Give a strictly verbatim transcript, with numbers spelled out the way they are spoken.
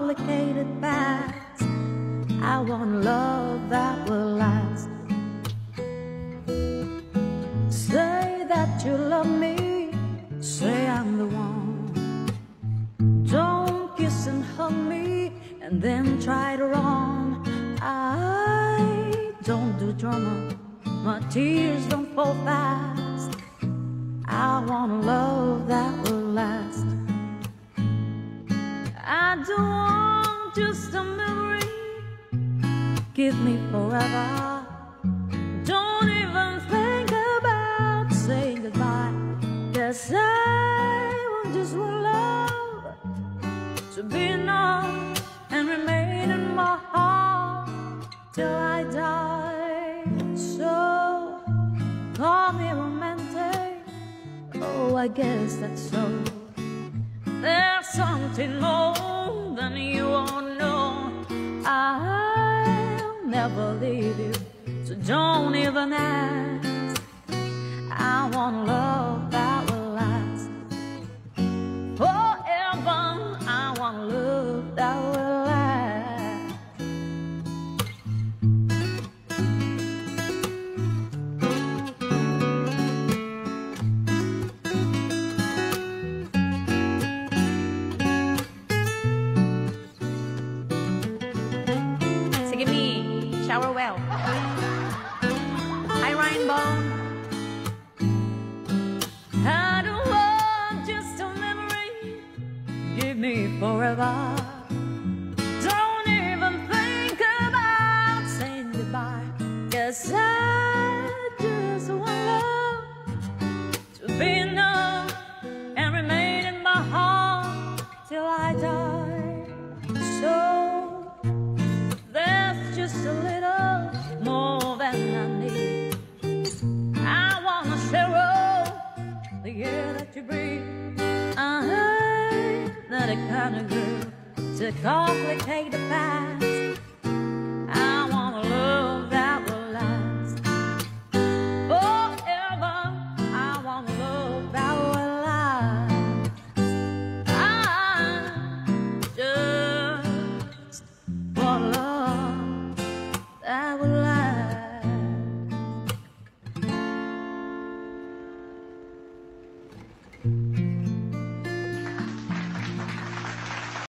complicated past. I want love that will last. Say that you love me, say I'm the one. Don't kiss and hug me and then try to run. I don't do drama, my tears don't fall fast. I want a love that will last. I don't want just a memory, give me forever. Don't even think about saying goodbye, 'cause I want just one love to be enough and remain in my heart till I die. So call me romantic, oh I guess that's so. There's something more than you all know. I'll never leave you, so don't even ask. I want love that will last forever. I want love that will last. Sing me, shower well. Hi Rainbow. I don't want just a memory, give me forever. Don't even think about saying goodbye, 'cause I just want love to be enough and remain in my heart till I die. So there's just a little more than I need. I wanna share all the air that you breathe. I'm not a kind of girl to complicate the past. I want a love that will last forever. I want a love that will last. I just want love that will last.